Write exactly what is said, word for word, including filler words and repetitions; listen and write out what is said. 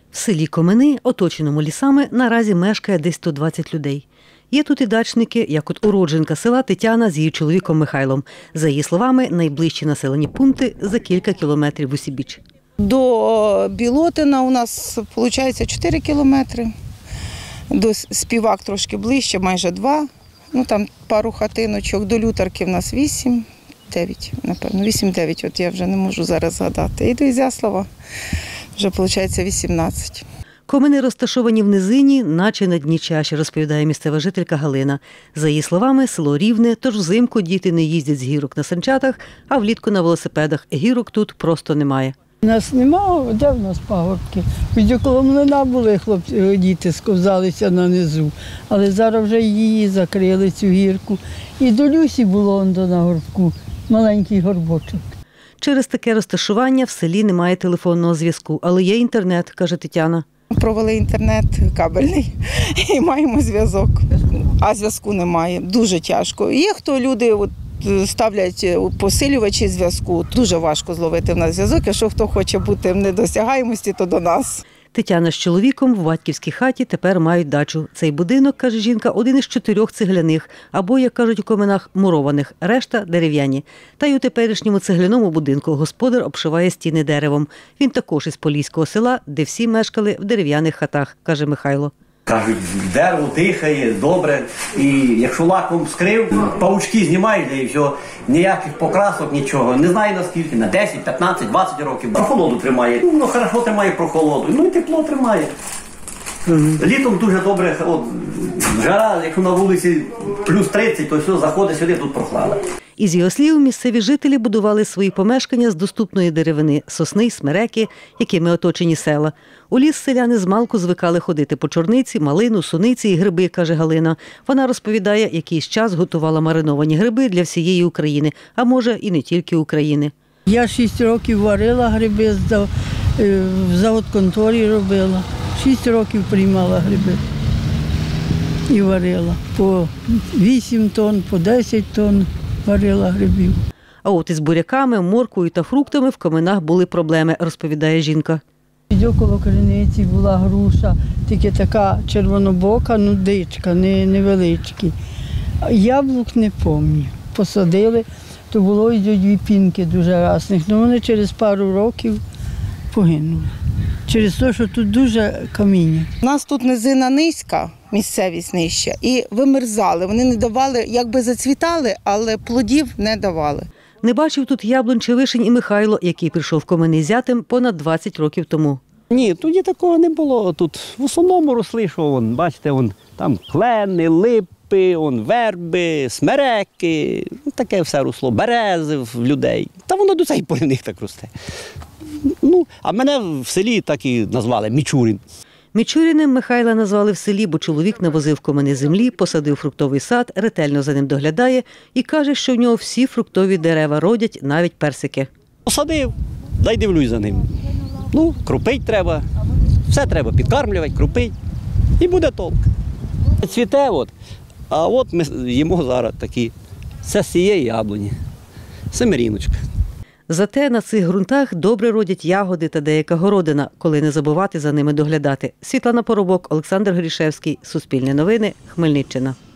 В селі Комини, оточеному лісами, наразі мешкає десь сто двадцять людей. Є тут і дачники, як от уродженка села Тетяна з її чоловіком Михайлом. За її словами, найближчі населені пункти за кілька кілометрів усібіч. До Білотина у нас, виходить, чотири кілометри. До Співак трошки ближче, майже два. Ну, там пару хатиночок. До Лютерки в нас вісім, дев'ять, напевно, вісім-дев'ять, от я вже не можу зараз згадати. І до Ізяслава вже, виходить, вісімнадцять. Комини розташовані в низині, наче на дні чаші, розповідає місцева жителька Галина. За її словами, село рівне, тож взимку діти не їздять з гірок на санчатах, а влітку на велосипедах. Гірок тут просто немає. У нас немає, де в нас пагорбки? Від коло млина були хлопці, діти сковзалися на низу, але зараз вже її закрили, цю гірку. І до Люсі було на горбку, маленький горбочок. Через таке розташування в селі немає телефонного зв'язку, але є інтернет, каже Тетяна. Провели інтернет кабельний і маємо зв'язок, а зв'язку немає. Дуже тяжко. Є хто люди от, ставлять посилювачі зв'язку. Дуже важко зловити в нас зв'язок, якщо хто хоче бути в недосягаємості, то до нас. Тетяна з чоловіком в батьківській хаті тепер мають дачу. Цей будинок, каже жінка, один із чотирьох цегляних, або, як кажуть у Коминах, мурованих, решта – дерев'яні. Та й у теперішньому цегляному будинку господар обшиває стіни деревом. Він також із Поліського села, де всі мешкали в дерев'яних хатах, каже Михайло. Кажуть, дерево дихає, добре, і якщо лаком скрив, паучки знімаєш, і все, ніяких покрасок, нічого. Не знаю наскільки, на десять, п'ятнадцять, двадцять років. Прохолоду тримає, ну, хорошо тримає прохолоду, ну і тепло тримає. Літом дуже добре, от, жара, якщо на вулиці плюс тридцять, то все, заходить сюди, тут прохлада. Із його слів, місцеві жителі будували свої помешкання з доступної деревини – сосни, смереки, якими оточені села. У ліс селяни змалку звикали ходити по чорниці, малину, суниці і гриби, каже Галина. Вона розповідає, якийсь час готувала мариновані гриби для всієї України, а може і не тільки України. Я шість років варила гриби, в заводконторі робила. Шість років приймала гриби і варила. По вісім тонн, по десять тонн варила грибів. А от із буряками, морквою та фруктами в Коминах були проблеми, розповідає жінка. Около криниці була груша, тільки така червонобока, ну дичка, не, невеличкі. Яблук не пам'ятаю. Посадили, то було й дві пінки дуже різних, але вони через пару років погинули. Через те, що тут дуже каміння. У нас тут низина низька, місцевість нижча, і вимерзали. Вони не давали, якби зацвітали, але плодів не давали. Не бачив тут яблунь чи вишень і Михайло, який прийшов в Комини зятем понад двадцять років тому. Ні, тоді такого не було. Тут в основному росли, що, вон, бачите, вон, там клени, липи, вон, верби, смереки, таке все росло, берези в людей. Та воно до цей порі в них так росте. Ну, а мене в селі так і назвали Мічурін. Мічуріним Михайла назвали в селі, бо чоловік навозив в Комини землі, посадив фруктовий сад, ретельно за ним доглядає і каже, що в нього всі фруктові дерева родять, навіть персики. Посадив, дай дивлюсь за ним. Ну, крупить треба, все треба підкармлювати, крупить і буде толк. Цвіте, от, а от ми їмо зараз такі, це з цієї яблуні, семеріночка. Зате на цих ґрунтах добре родять ягоди та деяка городина, коли не забувати за ними доглядати. Світлана Поробок, Олександр Горішевський, Суспільне новини, Хмельниччина.